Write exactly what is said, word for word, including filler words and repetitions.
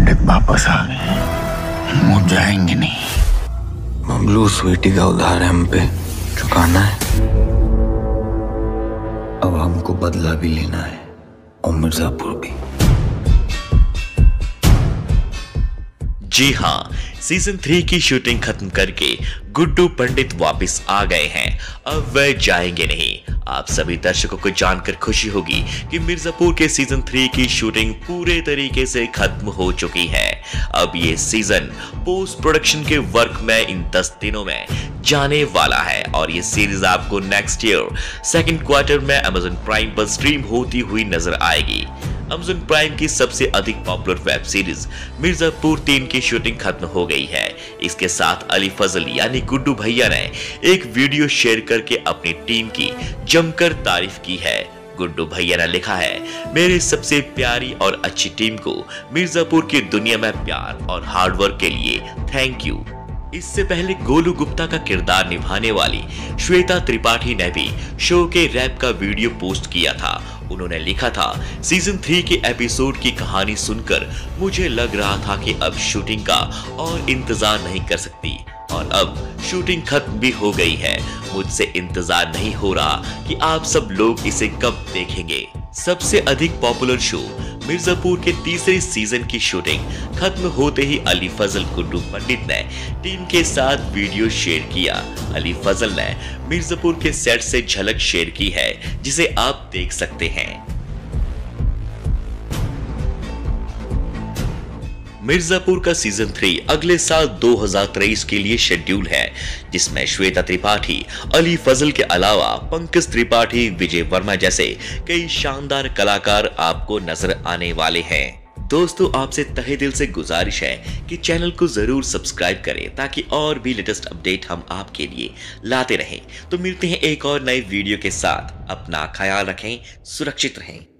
पंडित वापस आ गए, मुझ जाएंगे नहीं। ममलू स्वीटी का उधार है हम पे चुकाना है। अब हमको बदला भी लेना है और मिर्जापुर भी। जी हाँ, सीजन थ्री की शूटिंग खत्म करके गुड्डू पंडित वापस आ गए हैं। अब वह जाएंगे नहीं। आप सभी दर्शकों को जानकर खुशी होगी कि मिर्जापुर के सीजन थ्री की शूटिंग पूरे तरीके से खत्म हो चुकी है। अब ये सीजन पोस्ट प्रोडक्शन के वर्क में इन दस दिनों में जाने वाला है और ये सीरीज आपको नेक्स्ट ईयर सेकंड क्वार्टर में अमेज़न प्राइम पर स्ट्रीम होती हुई नजर आएगी। अमेज़न प्राइम की सबसे अधिक पॉपुलर वेब सीरीज मिर्जापुर तीन की शूटिंग खत्म हो गई है। इसके साथ अली फजल यानी गुड्डू भैया ने एक वीडियो शेयर करके अपनी टीम की जमकर तारीफ की है। गुड्डू भैया ने लिखा है, मेरी सबसे प्यारी और अच्छी टीम को मिर्जापुर की दुनिया में प्यार और हार्डवर्क के लिए थैंक यू। इससे पहले गोलू गुप्ता का किरदार निभाने वाली श्वेता त्रिपाठी ने भी शो के रैप का वीडियो पोस्ट किया था। उन्होंने लिखा था, सीजन थ्री के एपिसोड की कहानी सुनकर मुझे लग रहा था कि अब शूटिंग का और इंतजार नहीं कर सकती और अब शूटिंग खत्म भी हो गई है। मुझसे इंतजार नहीं हो रहा कि आप सब लोग इसे कब देखेंगे। सबसे अधिक पॉपुलर शो मिर्जापुर के तीसरे सीजन की शूटिंग खत्म होते ही अली फजल गुड्डू पंडित ने टीम के साथ वीडियो शेयर किया। अली फजल ने मिर्जापुर के सेट से झलक शेयर की है, जिसे आप देख सकते हैं। मिर्जापुर का सीजन थ्री अगले साल दो हज़ार तेईस के लिए शेड्यूल है, जिसमें श्वेता त्रिपाठी, अली फजल के अलावा पंकज त्रिपाठी, विजय वर्मा जैसे कई शानदार कलाकार आपको नजर आने वाले हैं। दोस्तों, आपसे तहे दिल से गुजारिश है कि चैनल को जरूर सब्सक्राइब करें ताकि और भी लेटेस्ट अपडेट हम आपके लिए लाते रहें। तो मिलते हैं एक और नए वीडियो के साथ। अपना ख्याल रखें, सुरक्षित रहें।